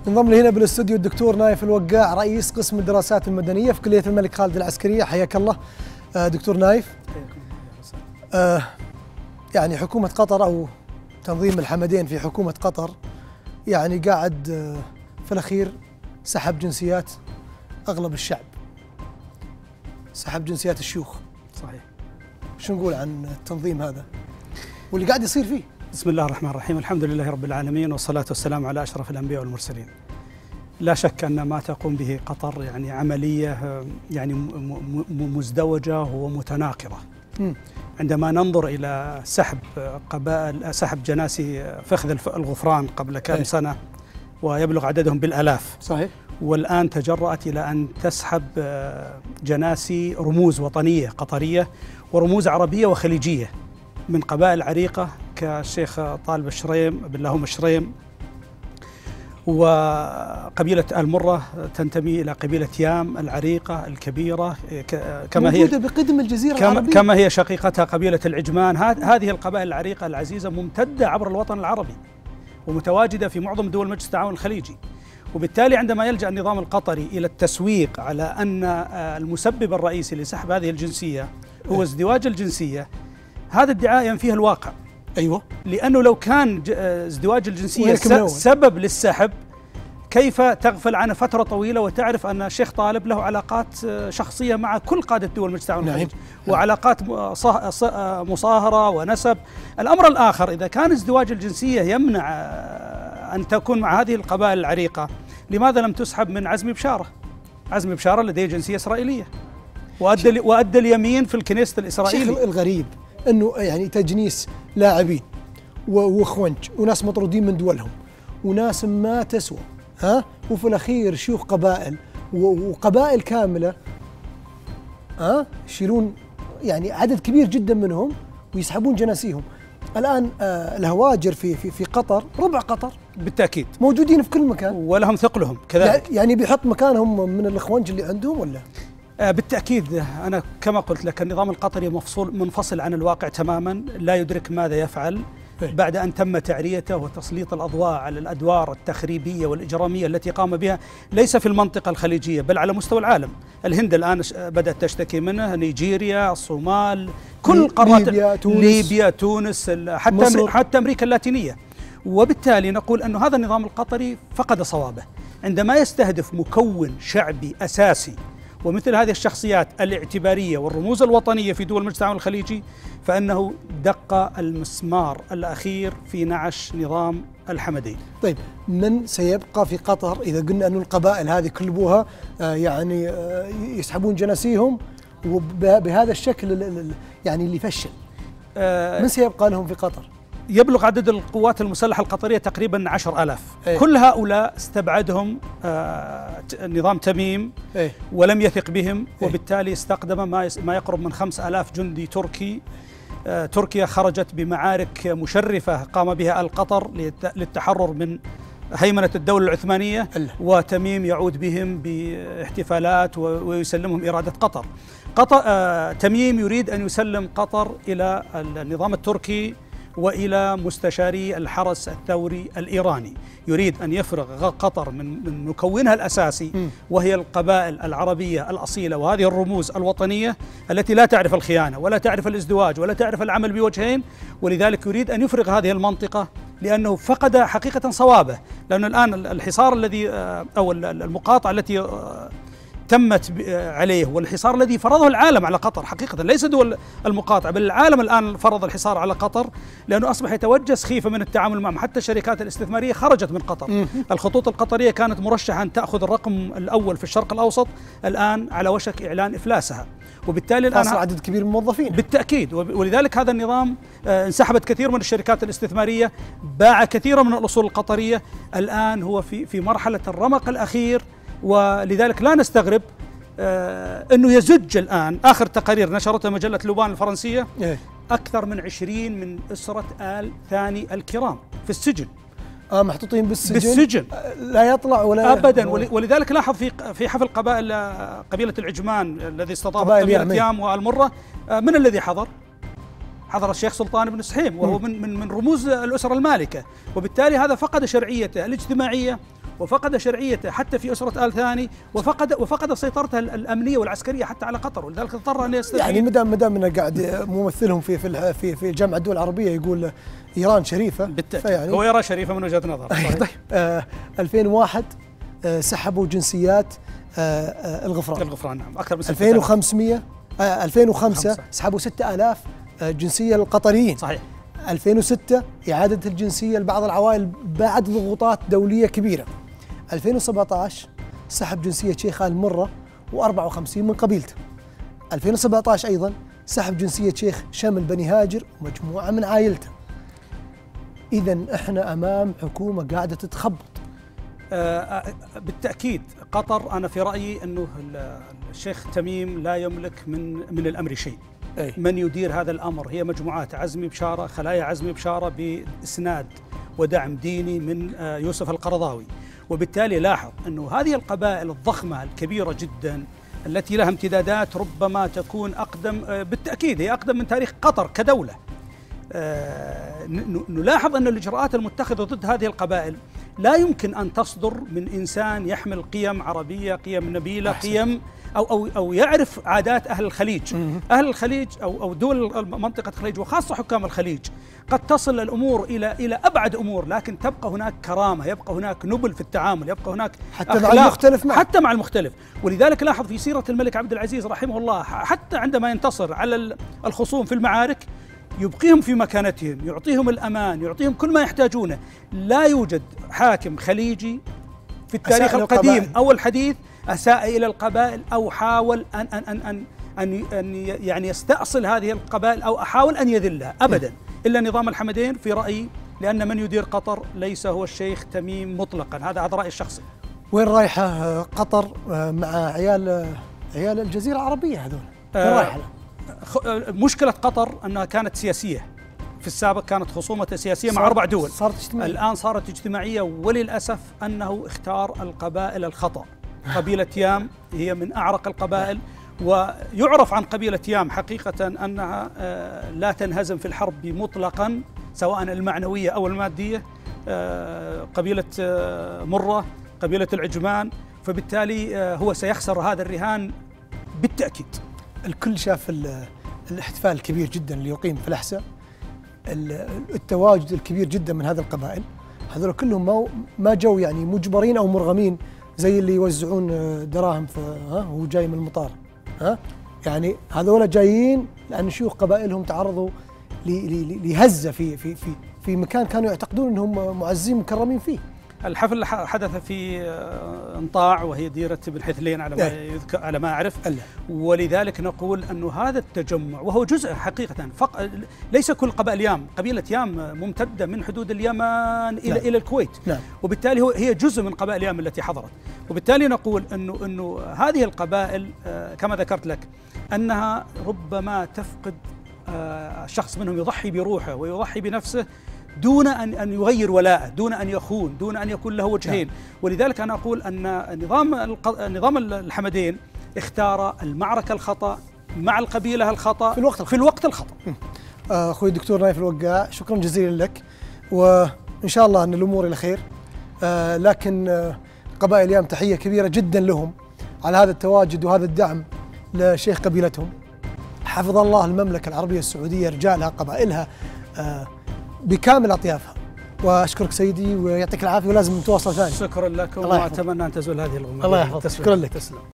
انضم لي هنا بالاستوديو الدكتور نايف الوقاع رئيس قسم الدراسات المدنية في كلية الملك خالد العسكرية. حياك الله دكتور نايف. يعني حكومة قطر أو تنظيم الحمدين في حكومة قطر يعني قاعد في الأخير سحب جنسيات أغلب الشعب، سحب جنسيات الشيوخ. صحيح. شو نقول عن التنظيم هذا واللي قاعد يصير فيه؟ بسم الله الرحمن الرحيم، الحمد لله رب العالمين والصلاة والسلام على أشرف الأنبياء والمرسلين. لا شك أن ما تقوم به قطر يعني عملية يعني مزدوجة ومتناقضة. عندما ننظر إلى سحب قبائل، سحب جناسي فخذ الغفران قبل كم سنة ويبلغ عددهم بالآلاف. صحيح. والآن تجرأت إلى أن تسحب جناسي رموز وطنية قطرية ورموز عربية وخليجية من قبائل عريقة كالشيخ طالب الشريم بن لهم الشريم، وقبيلة المرة تنتمي إلى قبيلة يام العريقة الكبيرة كما هي موجودة بقدم الجزيرة العربية، كما هي شقيقتها قبيلة العجمان. هذه القبائل العريقة العزيزة ممتدة عبر الوطن العربي ومتواجدة في معظم دول مجلس التعاون الخليجي. وبالتالي عندما يلجأ النظام القطري إلى التسويق على أن المسبب الرئيسي لسحب هذه الجنسية هو ازدواج الجنسية، هذا ادعاء ينفيه الواقع. أيوة، لأنه لو كان ازدواج الجنسية سبب للسحب، كيف تغفل عنه فترة طويلة وتعرف أن الشيخ طالب له علاقات شخصية مع كل قادة دول مجلس التعاون الخليجي وعلاقات مصاهرة ونسب. الأمر الآخر، إذا كان ازدواج الجنسية يمنع أن تكون مع هذه القبائل العريقة، لماذا لم تسحب من عزمي بشارة؟ عزمي بشارة لديه جنسية إسرائيلية وأدى اليمين في الكنيست الإسرائيلي. الشيخ الغريب أنه يعني تجنيس لاعبين وخونج وناس مطرودين من دولهم وناس ما تسوى، وفي الأخير شيوخ قبائل وقبائل كاملة يشيلون يعني عدد كبير جدا منهم ويسحبون جناسيهم. الآن الهواجر في قطر، ربع قطر بالتأكيد موجودين في كل مكان ولهم ثقلهم كذلك. يعني بيحط مكانهم من الإخوانج اللي عندهم ولا؟ بالتأكيد. أنا كما قلت لك النظام القطري منفصل عن الواقع تماما، لا يدرك ماذا يفعل بعد أن تم تعريته وتسليط الأضواء على الأدوار التخريبية والإجرامية التي قام بها ليس في المنطقة الخليجية بل على مستوى العالم. الهند الآن بدأت تشتكي منه، نيجيريا، الصومال، كل قارات ليبيا، تونس، حتى أمريكا اللاتينية. وبالتالي نقول أن هذا النظام القطري فقد صوابه عندما يستهدف مكون شعبي أساسي ومثل هذه الشخصيات الاعتبارية والرموز الوطنية في دول مجلس التعاون الخليجي، فإنه دق المسمار الأخير في نعش نظام الحمدين. طيب، من سيبقى في قطر إذا قلنا أن القبائل هذه كلبوها يعني يسحبون جناسيهم وبهذا الشكل يعني اللي فشل، من سيبقى لهم في قطر؟ يبلغ عدد القوات المسلحة القطرية تقريبا 10,000. كل هؤلاء استبعدهم نظام تميم ولم يثق بهم، وبالتالي استقدم ما يقرب من 5,000 جندي تركي. تركيا خرجت بمعارك مشرفة قام بها القطر للتحرر من هيمنة الدولة العثمانية، وتميم يعود بهم باحتفالات ويسلمهم إرادة قطر. تميم يريد أن يسلم قطر إلى النظام التركي وإلى مستشاري الحرس الثوري الإيراني. يريد أن يفرغ قطر من مكونها الأساسي وهي القبائل العربية الأصيلة وهذه الرموز الوطنية التي لا تعرف الخيانة ولا تعرف الازدواج ولا تعرف العمل بوجهين، ولذلك يريد أن يفرغ هذه المنطقة لأنه فقد حقيقة صوابه. لأن الآن الحصار الذي أو المقاطعة التي تمت عليه والحصار الذي فرضه العالم على قطر، حقيقة ليس دول المقاطعة بل العالم الآن فرض الحصار على قطر، لأنه أصبح يتوجس خيفة من التعامل معهم. حتى الشركات الاستثمارية خرجت من قطر. الخطوط القطرية كانت مرشحة أن تأخذ الرقم الأول في الشرق الأوسط، الآن على وشك إعلان إفلاسها، وبالتالي الآن عدد كبير من الموظفين بالتأكيد. ولذلك هذا النظام انسحبت كثير من الشركات الاستثمارية، باع كثيرا من الأصول القطرية، الآن هو في مرحلة الرمق الأخير. ولذلك لا نستغرب أنه يزج الآن. آخر تقارير نشرتها مجلة لوبان الفرنسية، أكثر من 20 من أسرة آل ثاني الكرام في السجن. محطوطين بالسجن لا يطلع ولا أبدا. ولذلك لاحظ في حفل قبيلة العجمان الذي استضاف قبيلة يام والمرة، من الذي حضر؟ حضر الشيخ سلطان بن سحيم وهو من رموز الأسرة المالكة. وبالتالي هذا فقد شرعيته الاجتماعية وفقد شرعيته حتى في أسرة آل ثاني، وفقد سيطرته الأمنية والعسكرية حتى على قطر، ولذلك اضطر أن يستفيد. يعني مدام أنه قاعد ممثلهم في جامعة الدول العربية يقول إيران شريفة، بالتأكيد هو يرى شريفة من وجهة نظر. طيب 2001 سحبوا جنسيات الغفران نعم أكثر من 2005 سحبوا 6000 جنسية للقطريين. صحيح. 2006 إعادة الجنسية لبعض العوائل بعد ضغوطات دولية كبيرة. 2017 سحب جنسية شيخ آل مرة و54 من قبيلته. 2017 أيضا سحب جنسية شيخ شمل بني هاجر ومجموعة من عائلته. إذن إحنا أمام حكومة قاعدة تتخبط. بالتأكيد قطر أنا في رأيي أنه الشيخ تميم لا يملك من الأمر شيء. من يدير هذا الأمر هي مجموعات عزمي بشارة، خلايا عزمي بشارة بإسناد ودعم ديني من يوسف القرضاوي. وبالتالي لاحظ أنه هذه القبائل الضخمة الكبيرة جدا التي لها امتدادات ربما تكون أقدم، بالتأكيد هي أقدم من تاريخ قطر كدولة. نلاحظ أن الإجراءات المتخذة ضد هذه القبائل لا يمكن أن تصدر من إنسان يحمل قيم عربية، قيم نبيلة، قيم أو يعرف عادات أهل الخليج. أهل الخليج أو دول منطقة الخليج وخاصة حكام الخليج قد تصل الأمور إلى أبعد أمور، لكن تبقى هناك كرامة، يبقى هناك نبل في التعامل، يبقى هناك حتى مع المختلف حتى مع المختلف. ولذلك لاحظ في سيرة الملك عبد العزيز رحمه الله حتى عندما ينتصر على الخصوم في المعارك يبقيهم في مكانتهم، يعطيهم الأمان، يعطيهم كل ما يحتاجونه. لا يوجد حاكم خليجي في التاريخ القديم أو الحديث أساء إلى القبائل أو حاول أن يعني يستأصل هذه القبائل أو حاول أن يذلها أبدا، إلا نظام الحمدين في رأيي، لأن من يدير قطر ليس هو الشيخ تميم مطلقا. هذا رأيي الشخصي. وين رايحة قطر مع عيال الجزيرة العربية هذول؟ وين رايحة؟ مشكلة قطر أنها كانت سياسية، في السابق كانت خصومة سياسية مع 4 دول، صارت اجتماعية. الآن صارت اجتماعية، وللأسف أنه اختار القبائل الخطأ. قبيلة يام هي من أعرق القبائل، ويعرف عن قبيلة يام حقيقة أنها لا تنهزم في الحرب مطلقا سواء المعنوية أو المادية. قبيلة مرة، قبيلة العجمان، فبالتالي هو سيخسر هذا الرهان بالتأكيد. الكل شاف الاحتفال الكبير جدا اللي يقيم في الأحساء، التواجد الكبير جدا من هذه القبائل. هذول كلهم ما جو يعني مجبرين أو مرغمين زي اللي يوزعون دراهم وهو جاي من المطار. يعني هذول جايين لأن شيوخ قبائلهم تعرضوا لهزة في مكان كانوا يعتقدون أنهم معزين مكرمين فيه. الحفل حدث في انطاع وهي ديرة بن حثلين على ما أعرف، ولذلك نقول أنه هذا التجمع وهو جزء حقيقة ليس كل قبائل يام، قبيلة يام ممتدة من حدود اليمن إلى الكويت، وبالتالي هي جزء من قبائل يام التي حضرت. وبالتالي نقول أنه هذه القبائل كما ذكرت لك أنها ربما تفقد شخص منهم يضحي بروحه ويضحي بنفسه دون أن يغير ولاءه، دون أن يخون، دون أن يكون له وجهين. ولذلك أنا أقول أن نظام الحمدين اختار المعركة الخطأ مع القبيلة الخطأ في الوقت الخطأ. أخوي الدكتور نايف الوقاع، شكرا جزيلا لك، وإن شاء الله أن الأمور إلى خير. لكن قبائل يام تحية كبيرة جدا لهم على هذا التواجد وهذا الدعم لشيخ قبيلتهم. حفظ الله المملكة العربية السعودية، رجالها، قبائلها بكامل أطيافها. وأشكرك سيدي ويعطيك العافية، ولازم نتواصل ثاني. شكرا لكم، وأتمنى أن تزول هذه الأمور. الله يحفظك، شكرا لك. تسلم.